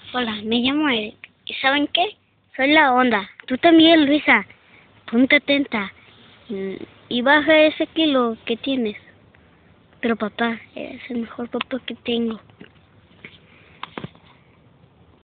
Hola, me llamo Eric. ¿Y saben qué? Soy la onda. Tú también, Luisa. Ponte atenta. Y baja ese kilo que tienes. Pero papá, es el mejor papá que tengo.